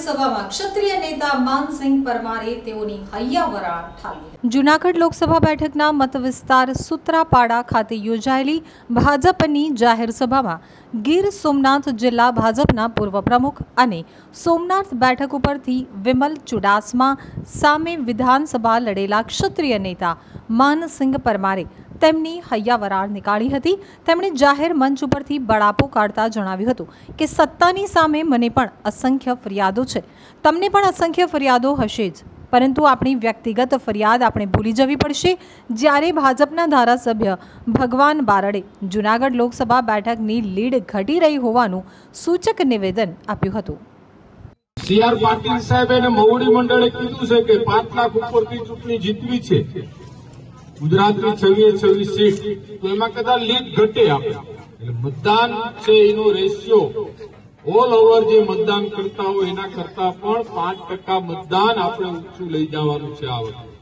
સભામાં ક્ષત્રિય નેતા માનસિંહ પરમારે તેઓની હૈયાવરાણ ઠાલવી। જૂનાગઢ લોકસભા બેઠકના મત વિસ્તાર સુત્રાપાડા ખાતે યોજાયેલી ભાજપની જાહેર સભામાં ગીર સોમનાથ જિલ્લા ભાજપના પૂર્વ પ્રમુખ અને સોમનાથ બેઠક ઉપરથી વિમલ ચુડાસમા સામે વિધાનસભા લડેલા ક્ષત્રિય નેતા માનસિંહ પરમારે તેમની હૈયાવરાણ નીકાળી હતી। તેમણે જાહેર મંચ ઉપરથી બળાપો કાઢતા જણાવ્યું હતું કે સત્તાની સામે મને પણ અસંખ્ય ફરિયાદો છે, તમને પણ અસંખ્ય ફરિયાદો હશે જ, પરંતુ આપણી વ્યક્તિગત ફરિયાદ આપણે ભૂલી જવી પડશે। જ્યારે ભાજપના ધારાસભ્ય ભગવાન બારડે જૂનાગઢ લોકસભા બેઠકની લીડ ઘટી રહી હોવાનું સૂચક નિવેદન આપ્યું હતું। CR પાટીલ સાહેબ અને મહુડી મંડળે કીધું છે કે 5 લાખ ઉપરથી ચૂંટણી જીતવી છે ગુજરાતની 26 સીટ, તો એમાં કદાચ લીડ ઘટે આપણે એટલે મતદાન છે એનો રેશિયો ઓલ ઓવર જે મતદાન કરતા હોય એના કરતા પણ 5% મતદાન આપણે ઊંચું લઈ જવાનું છે આ વખતે।